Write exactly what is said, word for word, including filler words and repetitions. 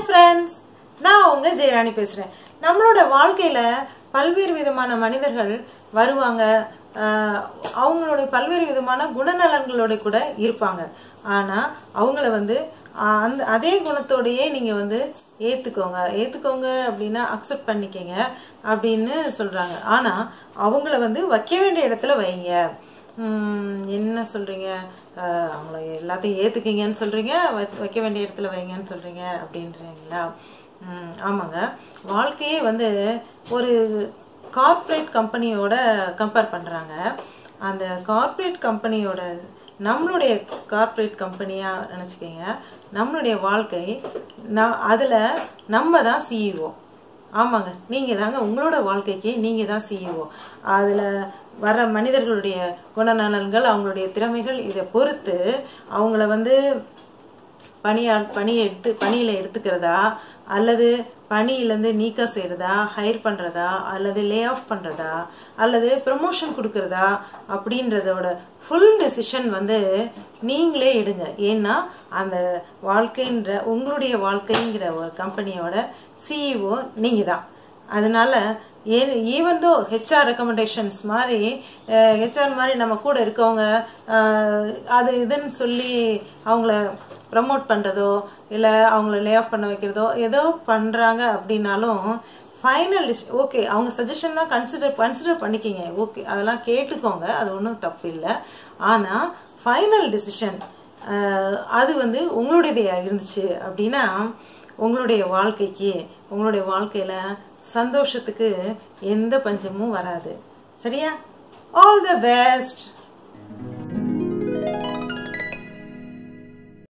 friends, நான் உங்க ஜெயராணி பேசுறேன். நம்மளோட வாழ்க்கையில பல்வேறு விதமான மனிதர்கள் வருவாங்க. அவங்களோட பல்வேறு விதமான குணநலன்களோட கூட இருப்பாங்க. ஆனா அவங்கள வந்து அந்த அதே குணத்தோடயே நீங்க வந்து ஏத்துக்கோங்க ஏத்துக்கோங்க அப்படின்னா அக்செப்ட் பண்ணிக்கங்க அப்படின்னு சொல்றாங்க. ஆனா அவங்கள வந்து வைக்க வேண்டிய இடத்துல வைங்க. உம் என்ன சொல்றீங்க? அவங்கள எல்லாத்தையும் ஏத்துக்கீங்கன்னு சொல்றீங்க, வைக்க வேண்டிய இடத்துல வைங்கன்னு சொல்றீங்க அப்படின்றீங்களா? உம் ஆமாங்க. வாழ்க்கையே வந்து ஒரு கார்ப்பரேட் கம்பெனியோட கம்பேர் பண்றாங்க. அந்த கார்ப்பரேட் கம்பெனியோட நம்மளுடைய கார்ப்பரேட் கம்பெனியா நினைச்சுக்கீங்க. நம்மளுடைய வாழ்க்கை அதுல நம்ம தான் சிஇஓ. ஆமாங்க, நீங்க தாங்க உங்களோட வாழ்க்கைக்கு நீங்க தான் சிஇஓ. அதுல வர மனிதர்களுடைய குணநலன்கள், அவங்களுடைய திறமைகள் இதை பொறுத்து அவங்கள வந்து பணியா பணியை எடுத்து பணியில எடுத்துக்கிறதா அல்லது பணியிலேருந்து நீக்கம் செய்யறதா, ஹையர் பண்றதா அல்லது லே ஆஃப் பண்றதா அல்லது ப்ரமோஷன் கொடுக்கறதா அப்படின்றதோட ஃபுல் டெசிஷன் வந்து நீங்களே எடுங்க. ஏன்னா அந்த வாழ்க்கைன்ற உங்களுடைய வாழ்க்கைங்கிற ஒரு கம்பெனியோட சிஇஓ நீங்க தான். அதனால ஈவன் தோ ஹெச்ஆர் ரெக்கமெண்டேஷன்ஸ் மாதிரி ஹெச்ஆர் மாதிரி நம்ம கூட இருக்கவங்க அது இதுன்னு சொல்லி அவங்கள ப்ரமோட் பண்ணுறதோ இல்லை அவங்கள லே ஆஃப் பண்ண வைக்கிறதோ ஏதோ பண்ணுறாங்க அப்படின்னாலும் ஃபைனல் டிஷ் ஓகே, அவங்க சஜஷன்லாம் கன்சிடர் கன்சிடர் பண்ணிக்கிங்க. ஓகே, அதெல்லாம் கேட்டுக்கோங்க, அது ஒன்றும் தப்பு இல்லை. ஆனால் ஃபைனல் டிசிஷன் அது வந்து உங்களுடையதே இருந்துச்சு அப்படின்னா உங்களுடைய வாழ்க்கைக்கு உங்களுடைய வாழ்க்கையில் சந்தோஷத்துக்கு எந்த பஞ்சமும் வராது. சரியா? All the best.